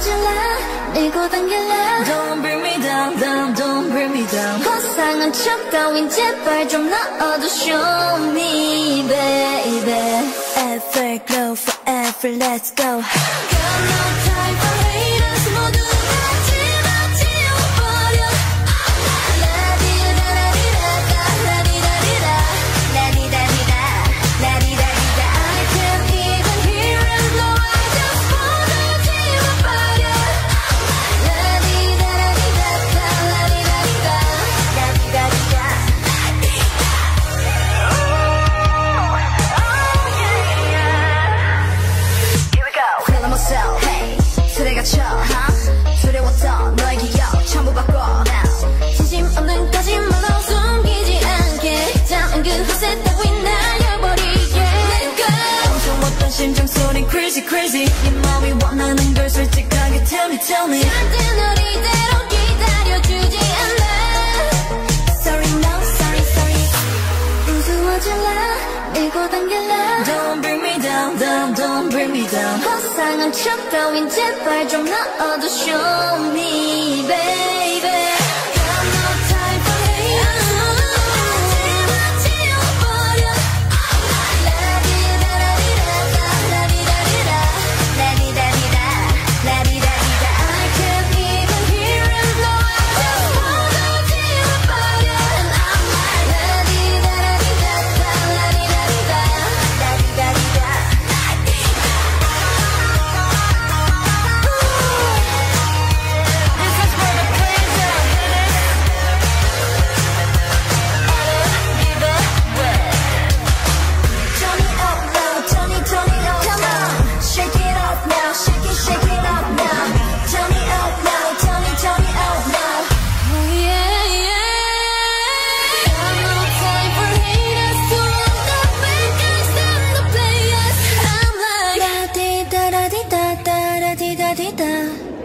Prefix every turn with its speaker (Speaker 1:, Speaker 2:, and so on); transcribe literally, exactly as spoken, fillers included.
Speaker 1: 우스워질라 밀고 당길라
Speaker 2: Don't bring me down, down, don't bring me down.
Speaker 1: 고상한 척 따윈 제발 좀 넣어도 show me baby.
Speaker 2: Everglow forever, let's go.
Speaker 1: Got no time for haters 모두 다 집어치워버려. 라디다라디다다 라디다디다 라디다디다 라디다디다 I can't even hear it no I just wanna 지워버려. 라디다라디다다 라디다디다 라디다디다. Feeling myself, hey, 술에 갇혀, huh? 두려웠던 너의 기억 전부 바꿔 now. 진심 없는 거짓말로 숨기지 않게 잠은 그 허세 따윈 날려버리게 내가
Speaker 2: 무서웠던 심장 소리 crazy crazy. 네 마음이 원하는 걸 솔직하게 tell me tell me.
Speaker 1: 절대 널 이대로 기다려주지 않아.
Speaker 2: Sorry no sorry sorry.
Speaker 1: 우스워질라 밀고 당길라
Speaker 2: Don't bring me down, down, don't bring me down.
Speaker 1: 고상한 척 따윈 제발 좀 넣어도 show me baby. Got no time for haters 집어치워버려. 라디다라디다다 라디다디다 라디다디다 라디다디다 I can't even hear it no I just wanna 지워버려. And I'm like 라디다라디다다 라디다디다 라디다디다.
Speaker 2: This is for the crazy hitters. Give away.
Speaker 1: Turn it up now, turn it, turn it up, come on. Shake it up now, shake it, shake it up now. Turn it up now, turn it, turn it up now. Oh yeah, yeah. Got no time for haters to want the bad guys and the players. I'm like la di da da di da da da di da di da.